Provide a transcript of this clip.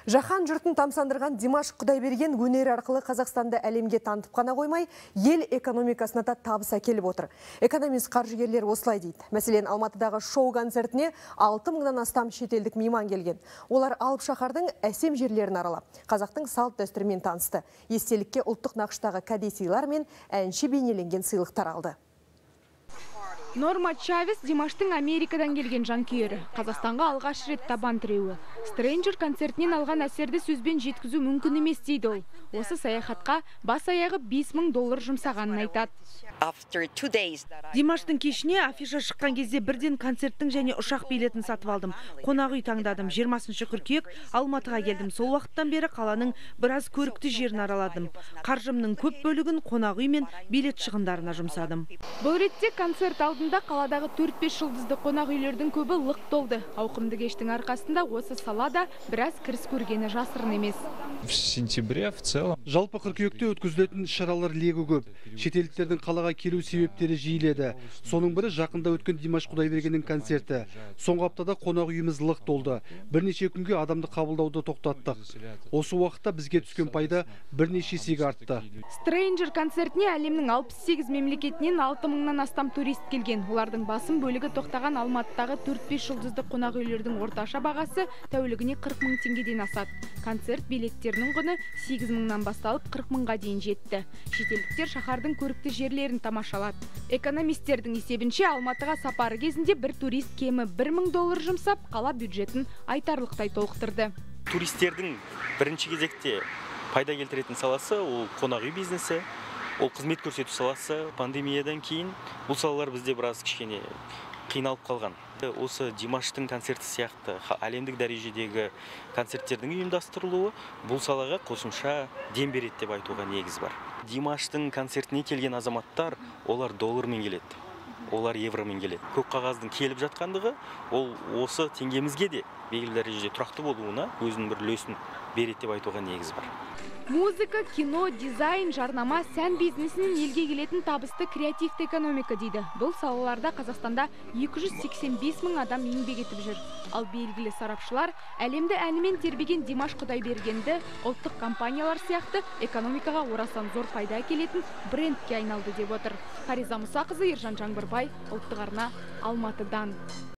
Жаһан жұртын тамсандырған Димаш Құдайберген өнер арқылы Қазақстанды әлемге танытып қана қоймай, ел экономикасына да табыс әкеліп отыр. Экономист қаржыгерлер осылай дейді. Мәселен, Алматыдағы шоу концертіне 6 мыңнан астам шетелдік мейман келген. Олар алып шаһардың әсем жерлерін аралап, қазақтың салт дәстүрімен танысты. Естелікке ұлттық нақыштағы кәдесыйлар мен әнші бейнеленген сыйлықтар алды. Норма Чавес Димаштың Америкадан келген жанкүйері. Қазақстанға алғаш рет табан тіреуі. Stranger концертінен алған әсерді сөзбен жеткізу мүмкін емес дейді ол. Осы саяхатқа бас аяғы $5000 жұмсағанын айтады. Димаштың кешіне афиша шыққан кезде бірден концерттің және ұшақ билетін сатып алдым. Қонақ үй таңдадым. 20 қыркүйек Алматыға келдім. Сол уақыттан бері қаланың біраз көрікті жерін араладым. Қаржымның көп бөлігін қонақ үй мен билет шығындарына жұмсадым. Бұл ретте концерт алдында қаладағы 4-5 жұлдызды қонақ үйлердің көбі лық толды. Ауқымды кештің арқасында осы салада біраз кіріс көргені жасырын емес. В сентябре в целом. Жалпы қыркүйекте өткізілетін шаралар легі көп. Шетелдіктердің қалаға келу себептері жиіледі. Соның бірі жақында өткен Димаш Құдайбергеннің концерті. Соңғы аптада қонақ үйіміз лық толды. Бірнеше күнге адамды қабылдауды тоқтаттық. Осы уақытта бізге түскен пайда бірнеше есеге артты. Stranger концертіне әлемнің 68 мемлекетінен 6 мыңнан астам турист келген. Олардың басым бөлігі тоқтаған Алматыдағы 4-5 жұлдызды қонақ үйлердің орташа бағасы тәулігіне 40 мың теңгеден асады. Концерт билеттерінің құны 8 мыңнан басталып 40 мыңға дейін жетті. Шетелдіктер шаһардың көрікті жерлерін тамашалады. Экономистердің есебінше Алматыға сапары кезінде бір турист кемі $1000 жұмсап, қала бюджетін айтарлықтай толықтырды. Туристердің бірінші кезекте пайда келтіретін саласы ол қонақ үй бизнесі, ол қызмет көрсету саласы. Пандемиядан кейін бұл салалар бізде біраз кішкене қиналып қалған. Осы Димаштың концерті сияқты әлемдік дәрежедегі концерттердің ұйымдастырылуы бұл салаға қосымша дем береді деп айтуға негіз бар. Димаштың концертіне келген азаматтар, олар доллармен келеді, олар евромен келеді. Көк қағаздың келіп жатқандығы, ол осы теңгемізге де белгілі дәрежеде тұрақты болуына өзінің бір үлесін береді деп айтуға негіз бар. Музыка, кино, дизайн, жарнама, сән бизнесінен елге келетін табысты креативті экономика дейді. Бұл салаларда Қазақстанда 285 мың адам еңбек етіп жүр. Ал белгілі сарапшылар әлемді әнімен тербеген Димаш Құдайбергенді ұлттық компаниялар сияқты экономикаға орасан зор пайда әкелетін брендке айналды деп отыр. Фариза Мұсақызы, Ержан Жаңбырбай, ұлттық арна, Алматыдан.